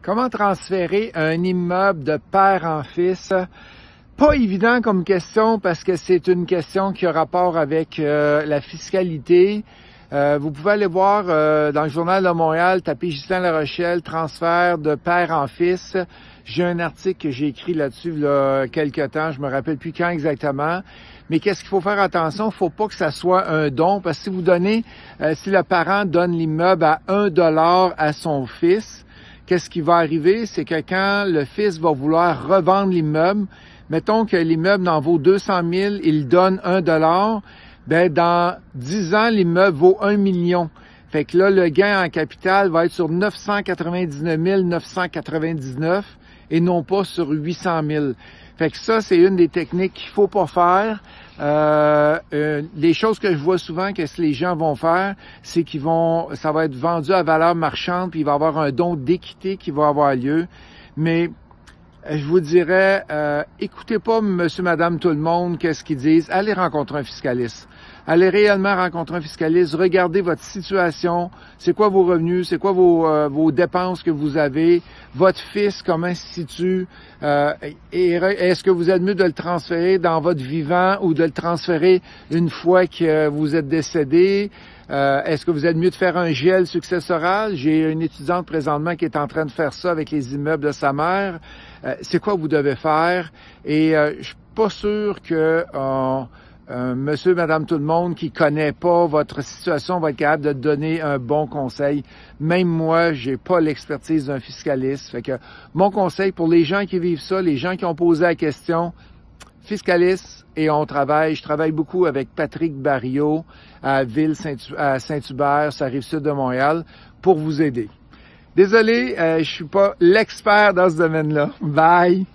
Comment transférer un immeuble de père en fils? Pas évident comme question parce que c'est une question qui a rapport avec la fiscalité. Vous pouvez aller voir dans le Journal de Montréal, tapez Ghislain Larochelle, transfert de père en fils. J'ai un article que j'ai écrit là-dessus il y a quelque temps, je me rappelle plus quand exactement. Mais qu'est-ce qu'il faut faire attention? Il faut pas que ça soit un don, parce que si vous donnez, si le parent donne l'immeuble à $1 à son fils, qu'est-ce qui va arriver? C'est que quand le fils va vouloir revendre l'immeuble, mettons que l'immeuble en vaut 200 000, il donne $1, ben dans 10 ans, l'immeuble vaut 1 million. Fait que là, le gain en capital va être sur 999 999 et non pas sur 800 000. Fait que ça, c'est une des techniques qu'il faut pas faire. Les choses que je vois souvent que les gens vont faire, c'est ça va être vendu à valeur marchande, puis il va y avoir un don d'équité qui va avoir lieu. Mais je vous dirais, écoutez pas monsieur, madame, tout le monde, qu'est-ce qu'ils disent. Allez rencontrer un fiscaliste. Allez réellement rencontrer un fiscaliste. Regardez votre situation. C'est quoi vos revenus? C'est quoi vos dépenses que vous avez? Votre fils, comment il se situe? Est-ce que vous êtes mieux de le transférer dans votre vivant ou de le transférer une fois que vous êtes décédé? Est-ce que vous êtes mieux de faire un gel successoral? J'ai une étudiante présentement qui est en train de faire ça avec les immeubles de sa mère. C'est quoi vous devez faire? Et je suis pas sûr que monsieur, madame, tout le monde qui connaît pas votre situation va être capable de donner un bon conseil. Même moi, j'ai pas l'expertise d'un fiscaliste. Fait que mon conseil pour les gens qui vivent ça, les gens qui ont posé la question, fiscaliste, et je travaille beaucoup avec Patrick Barriot à Saint-Hubert, ça Rive-Sud de Montréal, pour vous aider. Désolé, je suis pas l'expert dans ce domaine-là. Bye!